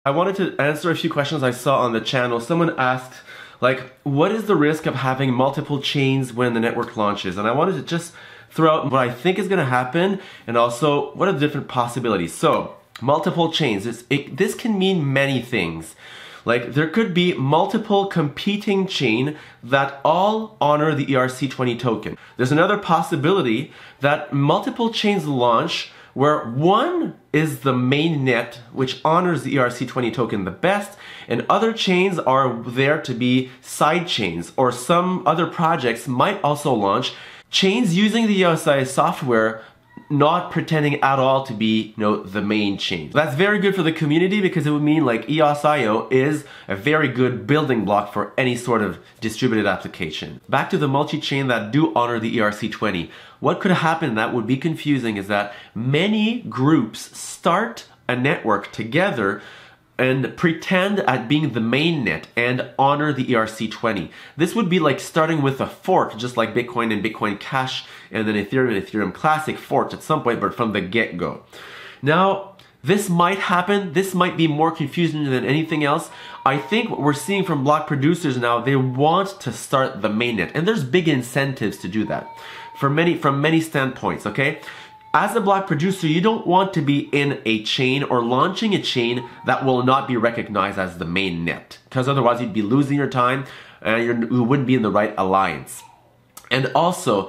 I wanted to answer a few questions I saw on the channel. Someone asked, like, what is the risk of having multiple chains when the network launches? And I wanted to just throw out what I think is going to happen and also what are the different possibilities. So, multiple chains. This can mean many things. Like, there could be multiple competing chains that all honor the ERC20 token. There's another possibility that multiple chains launch where one is the main net, which honors the ERC20 token the best, and other chains are there to be side chains, or some other projects might also launch chains using the EOSI software, not pretending at all to be, the main chain. That's very good for the community because it would mean like EOS.io is a very good building block for any sort of distributed application. Back to the multi-chain that do honor the ERC20. What could happen that would be confusing is that many groups start a network together and pretend at being the main net and honor the ERC20. This would be like starting with a fork, just like Bitcoin and Bitcoin Cash and then Ethereum and Ethereum Classic forked at some point, but from the get-go. Now, this might happen. This might be more confusing than anything else. I think what we're seeing from block producers now, they want to start the mainnet, and there's big incentives to do that from many standpoints, okay? As a block producer, you don't want to be in a chain or launching a chain that will not be recognized as the main net, because otherwise you'd be losing your time and you wouldn't be in the right alliance. And also,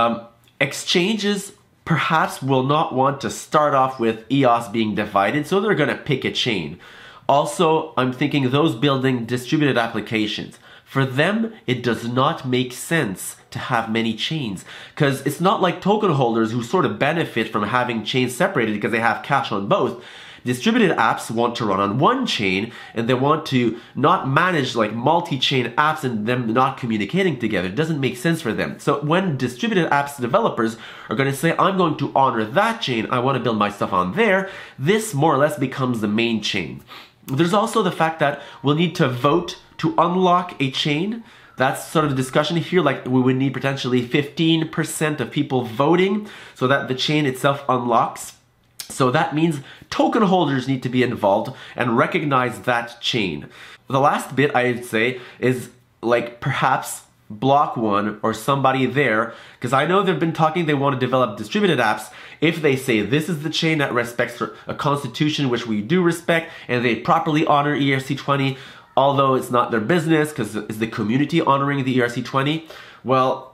exchanges perhaps will not want to start off with EOS being divided, so they're going to pick a chain. Also, I'm thinking those building distributed applications. For them, it does not make sense to have many chains because it's not like token holders who sort of benefit from having chains separated because they have cash on both. Distributed apps want to run on one chain and they want to not manage like multi-chain apps and them not communicating together. It doesn't make sense for them. So when distributed apps developers are going to say, I'm going to honor that chain, I want to build my stuff on there, this more or less becomes the main chain. There's also the fact that we'll need to vote to unlock a chain. That's sort of the discussion here, like we would need potentially 15% of people voting so that the chain itself unlocks. So that means token holders need to be involved and recognize that chain. The last bit I'd say is like perhaps Block One or somebody there, because I know they've been talking they want to develop distributed apps. If they say this is the chain that respects a constitution, which we do respect, and they properly honor ERC20, although it's not their business because it's the community honoring the ERC20, well,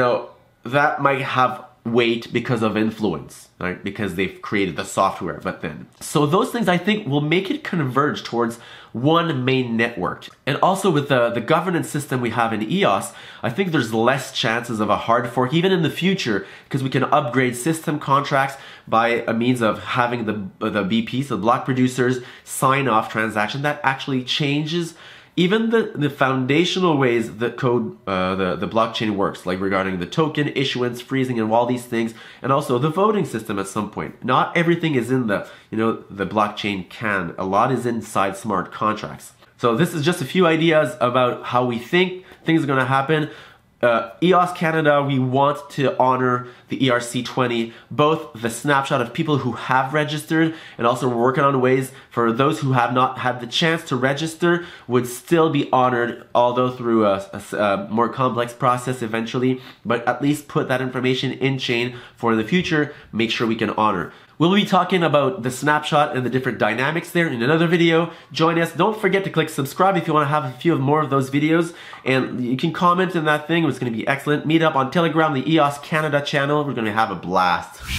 that might have weight because of influence, right? Because they've created the software, but then. So those things I think will make it converge towards one main network. And also with the governance system we have in EOS, I think there's less chances of a hard fork even in the future because we can upgrade system contracts by a means of having the BPs, the block producers, sign off transaction that actually changes even the foundational ways that the blockchain works, like regarding the token issuance, freezing, and all these things, and also the voting system at some point. Not everything is in the blockchain can. A lot is inside smart contracts. So this is just a few ideas about how we think things are going to happen. EOS Canada, we want to honor the ERC20, both the snapshot of people who have registered and also we're working on ways for those who have not had the chance to register would still be honored, although through a more complex process eventually, but at least put that information in chain for the future, make sure we can honor. We'll be talking about the snapshot and the different dynamics there in another video. Join us. Don't forget to click subscribe if you want to have a few more of those videos. And you can comment in that thing. It's going to be excellent. Meet up on Telegram, the EOS Canada channel. We're going to have a blast.